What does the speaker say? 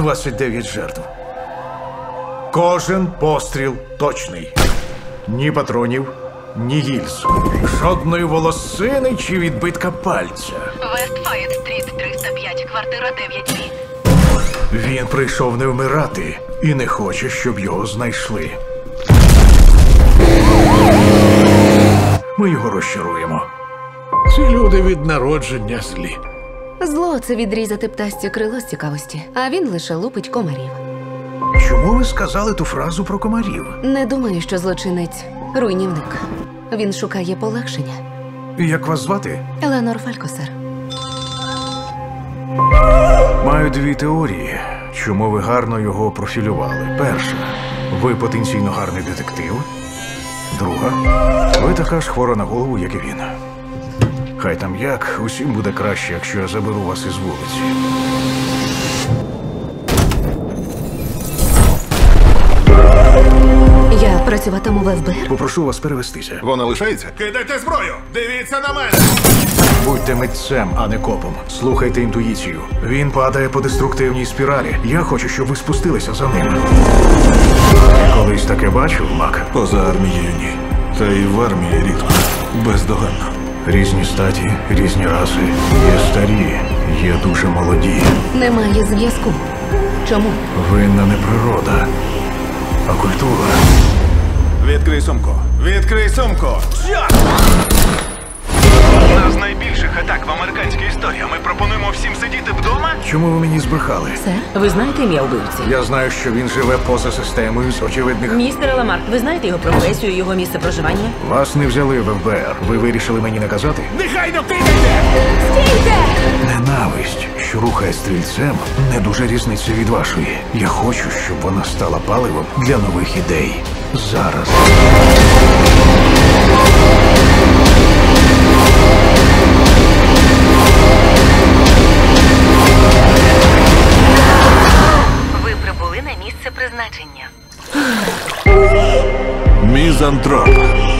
29 жертв. Кожен постріл точний. Ні патронів, ні гільз. Жодної волосини чи відбитка пальця. Вестфайет-стріт, 305, квартира 9-2. Він прийшов не вмирати і не хоче, щоб його знайшли. Ми його розчаруємо. Ці люди від народження злі. Зло – це відрізати птасті крило з цікавості, а він лише лупить комарів. Чому ви сказали ту фразу про комарів? Не думаю, що злочинець – руйнівник. Він шукає полегшення. Як вас звати? Еленор Фалькосер. Маю дві теорії, чому ви гарно його профілювали. Перша – ви потенційно гарний детектив. Друга – ви така ж хвора на голову, як і він. Хай там як, усім буде краще, якщо я заберу вас із вулиці. Я працюватиму в ФБР. Попрошу вас перевестися. Вона лишається? Кидайте зброю! Дивіться на мене! Будьте митцем, а не копом. Слухайте інтуїцію. Він падає по деструктивній спіралі. Я хочу, щоб ви спустилися за ним. Колись таке бачив, Мак? Поза армією ні. Та й в армії рідко. Бездоганно. Різні статі, різні раси. Є старі, є дуже молоді. Немає зв'язку. Чому? Винна не природа, а культура. Відкрий сумку. Відкрий сумку! Одна з найбільших атак в американській історії. Ми пропонуємо всім сидіти вдома? Чому ви мені збрехали? Сер? Ви знаєте ім'я вбивці? Я знаю, що він живе поза системою з очевидних... Містер Ламарк, ви знаєте його професію, його місце проживання? Вас не взяли в ФБР. Ви вирішили мені наказати? Негайно кидайте! Ненависть, що рухає стрільцем, не дуже різниця від вашої. Я хочу, щоб вона стала паливом для нових ідей. Зараз. Ви прибули на місце призначення. Мізантроп.